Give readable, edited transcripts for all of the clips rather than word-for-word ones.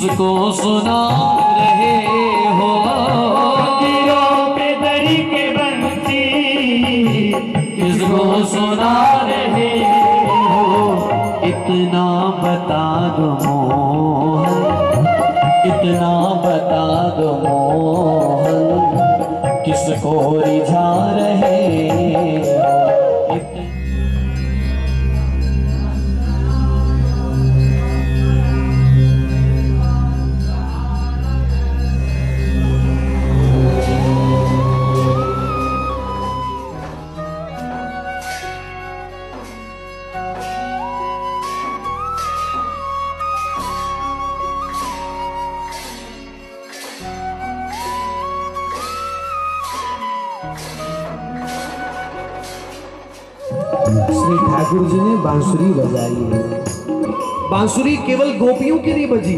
किसको सुना रहे हो, तीरों पे दरी के बंसी किसको सुना रहे हो। इतना बता दो मोहन, इतना बता दो मोहन, किसको रिझा रहे हो। श्री ठाकुर जी ने बांसुरी बजाई है। बांसुरी केवल गोपियों के लिए बजी।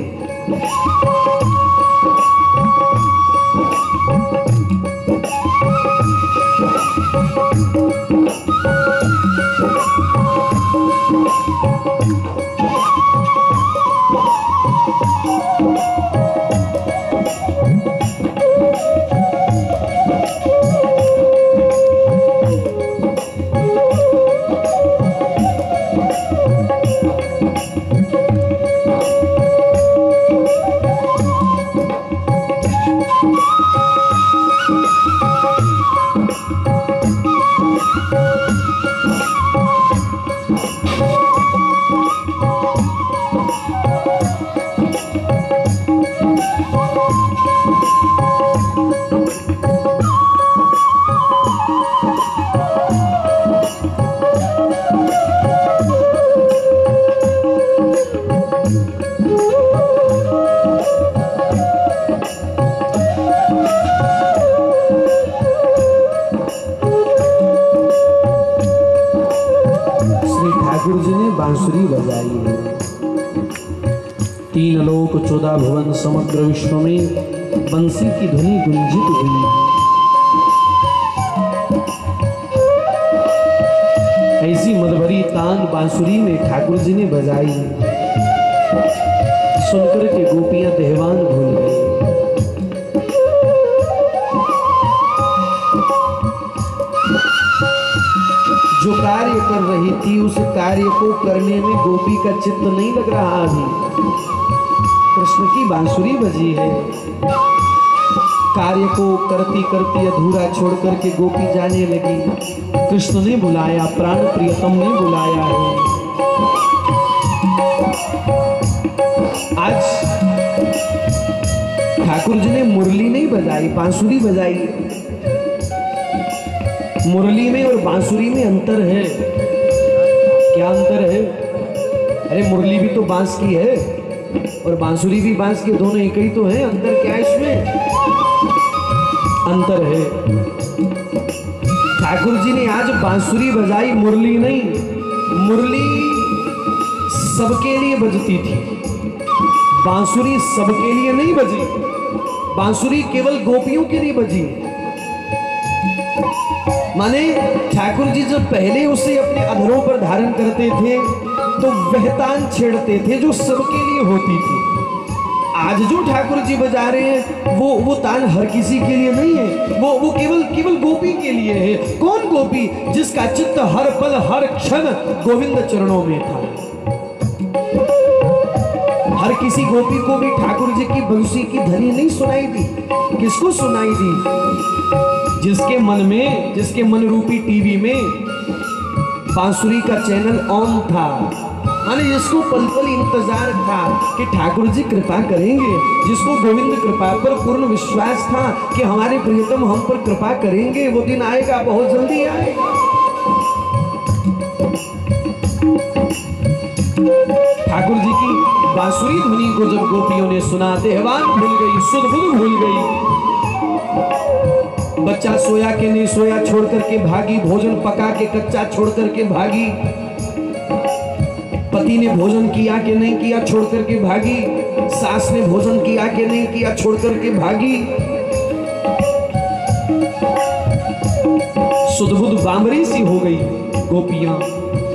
ठाकुर जी ने बांसुरी बजाई है। 3 लोक 14 भुवन समग्र विश्व में बंसी की ध्वनि गुंजित हुई। ऐसी मधुभरी तान बांसुरी में ठाकुर जी ने बजाई, सुनकर के गोपियां देहवान भूल गई। जो कार्य कर रही थी उस कार्य को करने में गोपी का चित्त नहीं लग रहा। अभी कृष्ण की बांसुरी बजी है। कार्य को करती करती अधूरा छोड़ करके गोपी जाने लगी। कृष्ण ने बुलाया, प्राण प्रियतम ने बुलाया है। आज ठाकुर जी ने मुरली नहीं बजाई, बांसुरी बजाई। मुरली में और बांसुरी में अंतर है। क्या अंतर है? अरे मुरली भी तो बांस की है और बांसुरी भी बांस की, दोनों एक ही तो है। अंतर क्या है इसमें? अंतर है। ठाकुर जी ने आज बांसुरी बजाई, मुरली नहीं। मुरली सबके लिए बजती थी, बांसुरी सबके लिए नहीं बजी। बांसुरी केवल गोपियों के लिए बजी। माने ठाकुर जी जब पहले उसे अपने अधरों पर धारण करते थे तो वह तान छेड़ते थे जो सबके लिए होती थी। आज जो ठाकुर जी बजा रहे हैं वो तान हर किसी के लिए नहीं है। वो केवल गोपी के लिए है। कौन गोपी? जिसका चित्त हर पल हर क्षण गोविंद चरणों में था। हर किसी गोपी को भी ठाकुर जी की बंसी की ध्वनि नहीं सुनाई दी। किसको सुनाई दी? जिसके मन रूपी टीवी में बांसुरी का चैनल ऑन था। माने जिसको पल पल इंतजार था कि ठाकुर जी कृपा करेंगे, जिसको गोविंद कृपा पर पूर्ण विश्वास था कि हमारे प्रियतम हम पर कृपा करेंगे, वो दिन आएगा, बहुत जल्दी आएगा। ठाकुर जी की बांसुरी ध्वनि को जब गोपियों ने सुना, देहवान भूल गई, सुध बुध भूल गई। बच्चा सोया के नहीं सोया छोड़ करके भागी, भोजन पका के कच्चा छोड़ करके भागी, पति ने भोजन किया कि नहीं किया छोड़ करके भागी, सास ने भोजन किया कि नहीं किया छोड़ करके भागी। सुध-बुध बामरी सी हो गई गोपियां।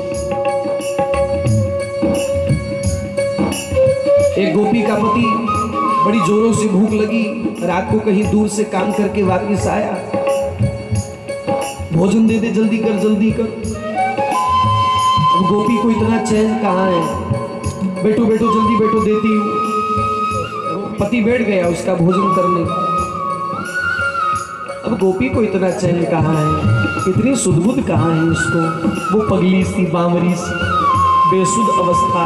एक गोपी का पति बड़ी जोरों से भूख लगी, रात को कहीं दूर से काम करके वापस आया, भोजन दे दे, जल्दी कर जल्दी कर। अब गोपी को इतना चैन कहाँ है, बैठो बैठो जल्दी बैठो, देती हूँ। पति बैठ गया उसका भोजन करने। अब गोपी को इतना चैन कहाँ है, इतनी सुध-बुध कहाँ है उसको। वो पगली सी, बावरी सी, बेसुध अवस्था।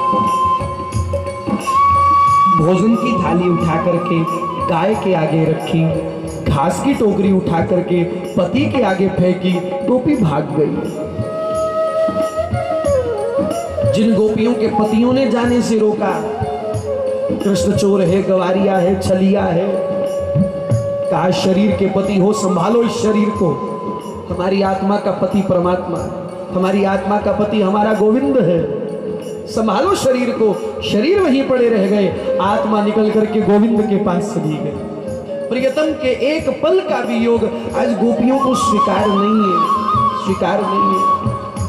भोजन की थाली उठा करके गाय के आगे रखी, घास की टोकरी उठा करके पति के आगे फेंकी, गोपी भाग गई। जिन गोपियों के पतियों ने जाने से रोका, कृष्ण चोर है, गवारिया है, छलिया है, कहा शरीर के पति हो, संभालो इस शरीर को। हमारी आत्मा का पति परमात्मा, हमारी आत्मा का पति हमारा गोविंद है, संभालो शरीर को। शरीर वहीं पड़े रह गए, आत्मा निकल करके गोविंद के पास चली गई। प्रियतम के एक पल का वियोग आज गोपियों को स्वीकार नहीं है, स्वीकार नहीं है।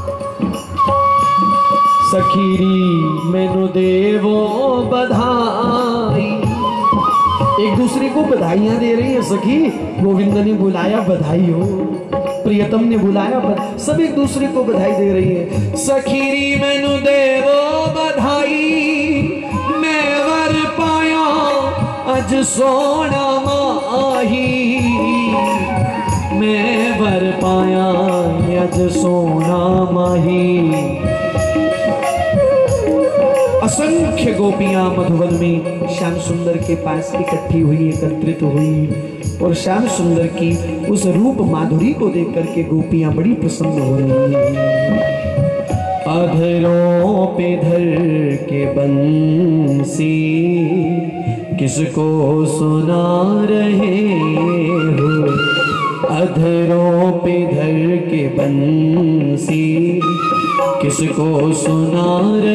सखीरी मैनु देवो बधाई, एक दूसरे को बधाइयां दे रही है। सखी, गोविंद ने बुलाया, बधाई हो। प्रियतम ने बुलाया, सब एक दूसरे को बधाई दे रही है। सखीरी मैनु देवो बधाई, मैं वर पाया अज सोना माही, मैं वर पाया अज सोना माही। असंख्य गोपियां मधुवन में श्याम सुंदर के पास इकट्ठी हुई, एकत्रित हुई, और श्याम सुंदर की उस रूप माधुरी को देख करके गोपियां बड़ी प्रसन्न हो रही हैं। अधरों पे धर के बंसी किसको सुना रहे हो, अधरों पे धर के बंसी किसको सुना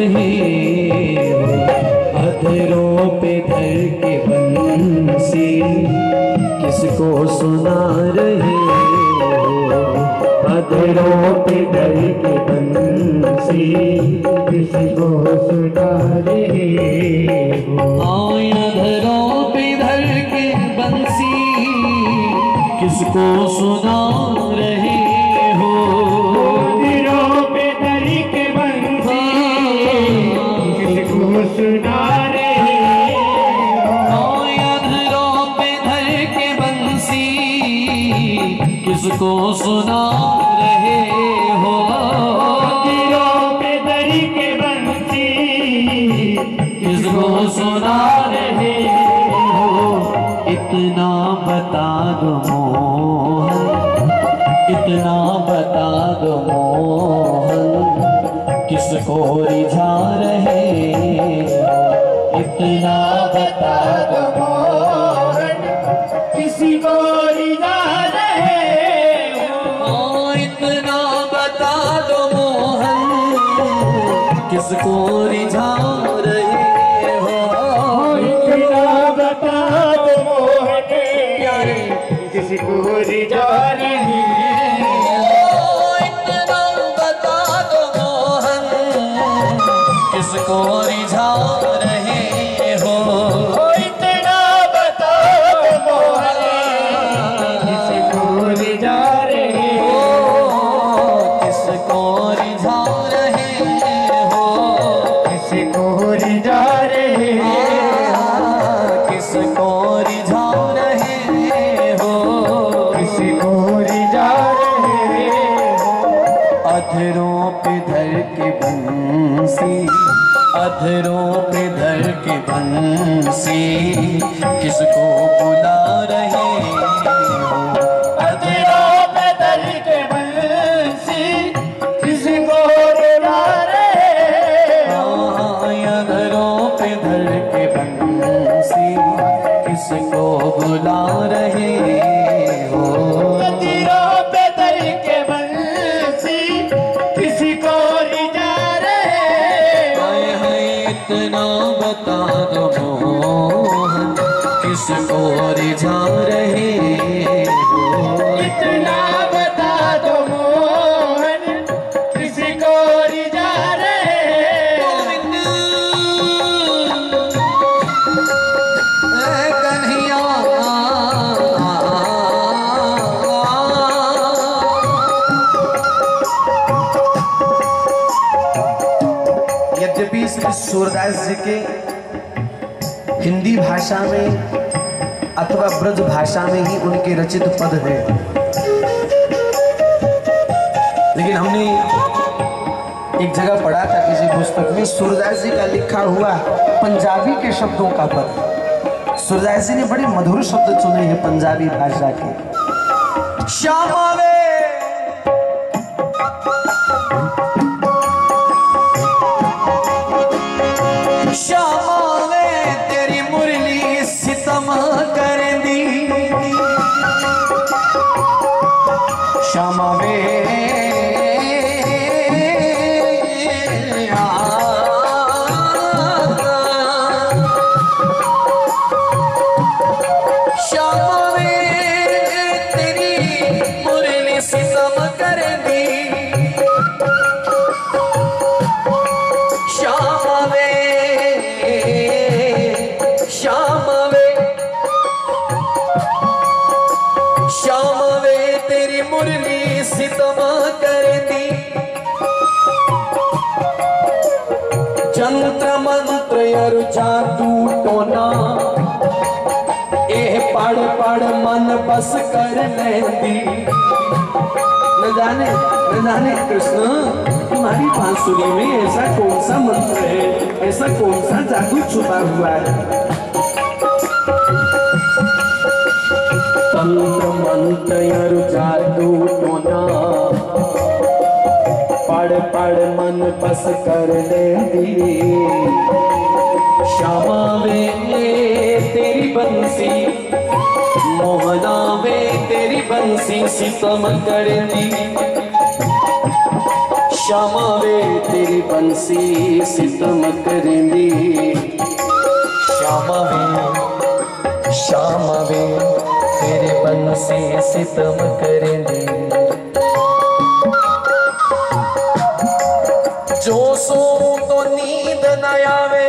रहे हो, अधरों पे धर के बंसी किसको सुना रहे हो, अधरों पे धर के बंसी किसको सुना रहे हो। अधरों पे धर के बंसी किसको सुना रहे हो, अधरों पे धर के बंसी किसको सुना रहे हो, अधरों पे धर के बंसी किसको सुना रहे हो, अधरों पे धर के बंसी किसको सुना रहे हो। इतना बता दो मोहन, इतना बता दो मोहन, किसको रिझा रहे हो, इतना बता दो मोहन, किसी को रिझा रहे हो, इतना बता दो मोहन, किसको रिझा रहे हो, इतना बता दो मोहन, किसी को रिझा रहे हो, इतना बता दो मोहन, किसको रिझा रहे हो, इतना बता दो मोहन, किसी को रिझा रहे हो, किसको रिझा रहे हो, किसी को रिझा रहे हो, किसको रिझा रहे हो, किसी को रिझा रहे हो। अधरों पे धर के बंसी, अधरों पे धर के बंसी किसको बुला रहे हो, अधरों पे धर के बंसी किसी को रुला रहे हो, अधरों पे धर के बंसी किसको बुला रहे हो, अधरों पे धर के बंसी किसी को रिझा रहे हो, इतना बता दो मोहन, किसको रिझा रहे हो, इतना बता दो मोहन, किसी को रिझा रहे हो। श्री सूरदास जी के हिंदी भाषा में अथवा ब्रज भाषा में ही उनके रचित पद है, लेकिन हमने एक जगह पढ़ा था किसी पुस्तक में सूरदास जी का लिखा हुआ पंजाबी के शब्दों का पद। सूरदास जी ने बड़े मधुर शब्द चुने हैं पंजाबी भाषा के। श्यामावे श्यामावे तेरी मुरली सितम कर दी, श्यामावे जंत्र मंत्र अरु जादू टोना एह पढ़ पढ़ मन बस कर लेंदी। न जाने कृष्ण तुम्हारी बांसुरी में ऐसा कौन सा मंत्र है, ऐसा कौन सा जादू छुपा हुआ है। तंत्र मंत्र अरु जादू टोना पढ़ पढ़ मन बस कर लेंदी। श्यामा वे तेरी बंसी, मोहना वे तेरी बंसी सितम कर दी। श्यामा वे तेरी बंसी सितम कर दी। श्यामा वे तेरी बंसी सितम कर दी। जो सो तो नींद न आवे।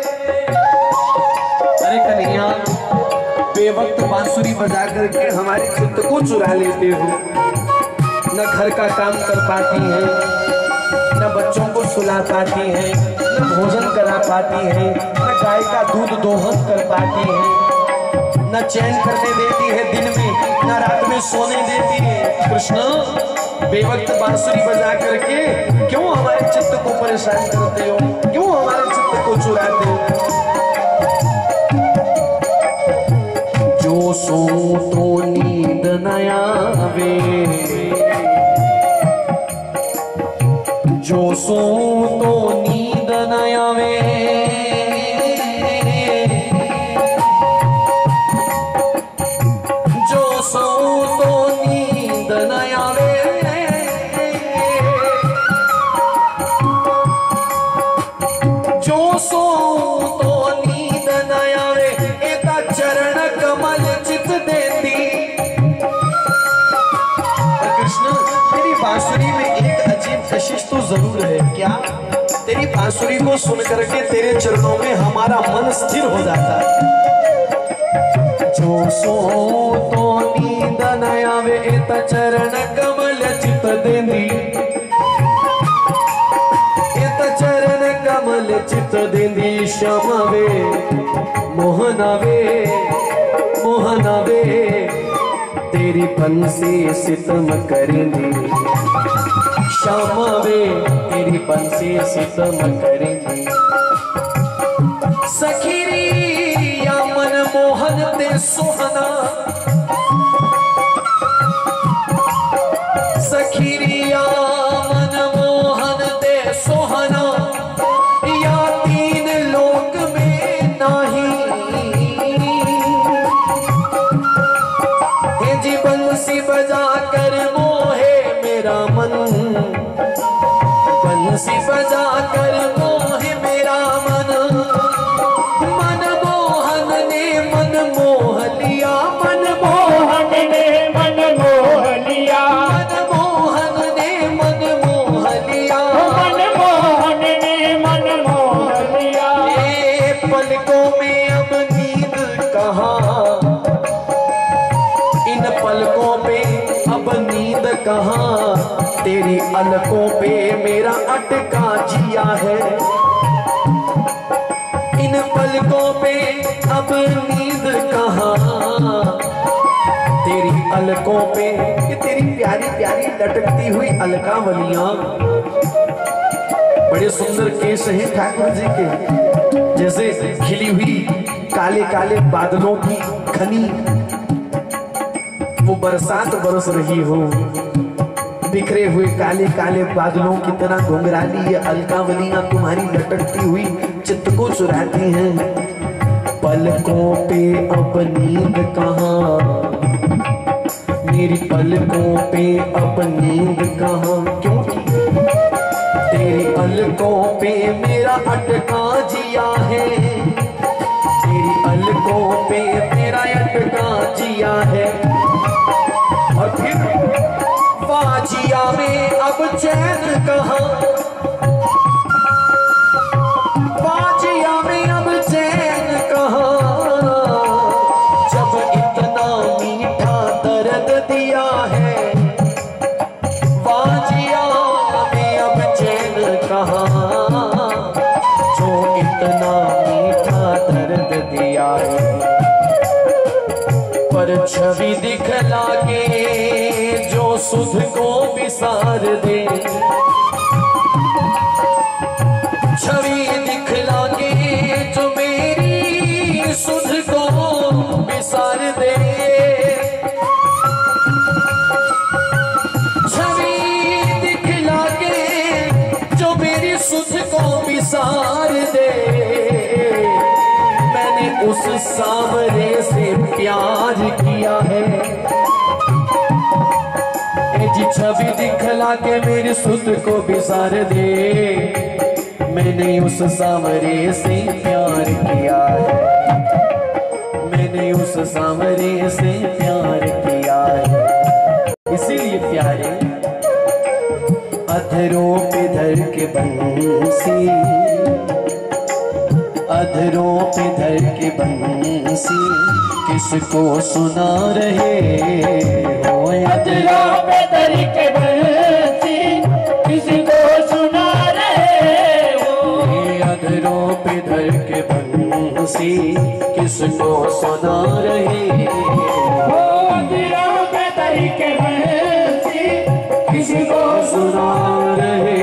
अरे कन्हैया बेवक्त बांसुरी बजा करके हमारे चित्त को चुरा लेते हो। न घर का काम कर पाती है, न बच्चों को सुला पाती है, न भोजन करा पाती है, न गाय का दूध दोहन कर पाती है, न चैन करने देती है दिन में, न रात में सोने देती है। कृष्ण बेवक्त बांसुरी बजा करके क्यों हमारे चित्त को परेशान करते हो, क्यों हमारे चित्त को चुराते हो। जो सो तो नींद न आवे, जो सो तो नींद न आवे। जो सो तो नींद न आवे। बांसुरी में एक अजीब कशिश तो जरूर है। क्या? तेरी बांसुरी को सुन करके तेरे चरणों में हमारा मन स्थिर हो जाता है। जो सो तो नींद न आवे एत चरण कमल चित देंदी। एत चरण कमल चित देंदी। श्यामावे मोहनावे मोहनावे तेरी बंसी सितम करेंदी। श्यामावे तेरी बंसी सितम करेंदी। सखीरी या मन मोहन ते सुहना, सखीरी या मन मोहन ते सुहना, या तीन लोक में नाही। जी बंसी बजा कर मोहे मेरा मन, बंसी बजा कर मोहे मेरा मन। मन मोहन ने मन मोह लिया, मन मोहन ने मन मोह लिया, मन मोहन ने मन मोह लिया, मन मोहन ने मन मोह लिया। ये पलकों में अब नींद कहाँ, इन पलकों पे अब नींद कहाँ। तेरी अलकों पे मेरा अटका जिया है। अलकों पे अब नींद कहाँ, तेरी अलकों पे, ये तेरी प्यारी प्यारी लटकती हुई अलकावलियां। बड़े सुंदर केस हैं ठाकुर जी के, जैसे खिली हुई काले काले बादलों की घनी वो बरसात बरस रही हो, बिखरे हुए काले काले बादलों की तरह घुंघराली ये अलकावलियां तुम्हारी लटकती हुई चित्त को चुराती हैं। पलकों पे अब नींद कहाँ, मेरी पलकों पे अब नींद कहाँ, क्योंकि तेरी पलकों पे मेरा अटका जिया है, तेरी पलकों पे मेरा अटका जिया है। और फिर बाजिया में अब चैन कहाँ, बाजिया में अब चैन कहाँ, जब इतना मीठा दर्द दिया है। बाजिया में अब चैन कहाँ, जो इतना मीठा दर्द दिया है। पर छवि दिखला के जो सुध को विसार दे, छवि दिखला के जो मेरी सुध को विसार दे, छवि दिखला के जो मेरी सुध को विसार दे। मैंने उस सांवरे से प्यार किया है, जी छवि दिखला के मेरी सुध को विसार दे। मैंने उस सांवरे से प्यार किया है, मैंने उस सांवरे से प्यार किया है। इसीलिए प्यारे अधरों पे धर के बंसी, अधरों पे धर के बंसी, किसको सुना रहे हो। अधरों पे धर के बंसी, किसको सुना रहे हो। अधरों पे धर के बंसी, किसको सुना रहे हो। अधरों पे धर के बंसी, किसको सुना रहे